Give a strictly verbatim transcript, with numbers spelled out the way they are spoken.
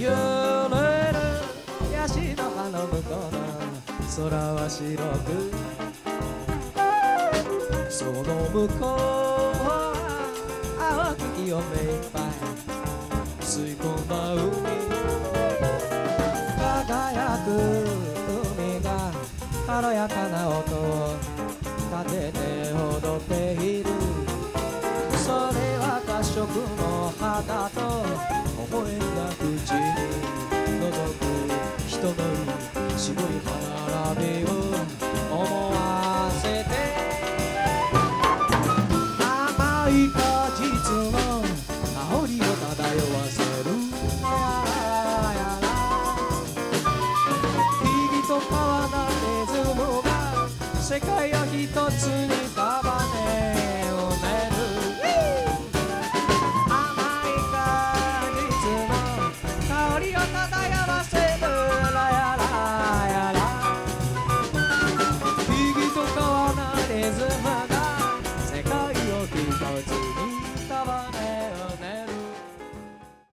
揺れるヤシの葉の向こうの空は白く、その向こうは淡く清めいっぱい吸い込んだ海、輝く海が軽やかな音を立てて踊っている。それは褐色の肌と微笑んだ口に覗く人の白い歯並びを思わせて、甘い果実の香りを漂わせる。木々と川がリズムが世界を一つに束ねをめる。甘い果実の香りを漂